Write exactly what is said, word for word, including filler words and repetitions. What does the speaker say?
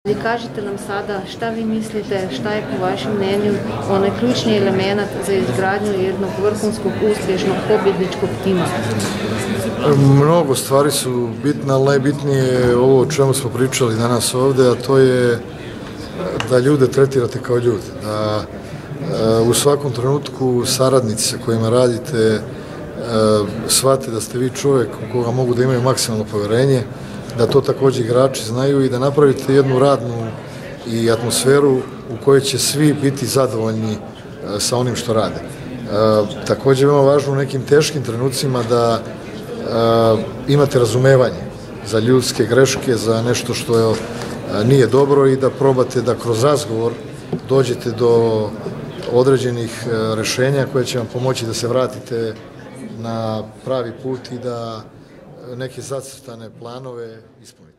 Vi kažete nam sada šta vi mislite, šta je po vašem mnenju onaj ključni element za izgradnju jednog vrhunskog, uspješnog, pobjedničkog tima? Mnogo stvari su bitne, ali najbitnije je ovo o čemu smo pričali danas ovde, a to je da ljude tretirate kao ljude, da u svakom trenutku saradnici sa kojima radite shvate da ste vi čovjek u koga mogu da imaju maksimalno poverenje, da to također igrači znaju i da napravite jednu radnu i atmosferu u kojoj će svi biti zadovoljni sa onim što rade. Također je veoma važno u nekim teškim trenucima da imate razumevanje za ljudske greške, za nešto što nije dobro i da probate da kroz razgovor dođete do određenih rešenja koje će vam pomoći da se vratite na pravi put i da neke zacrtane planove ispunite.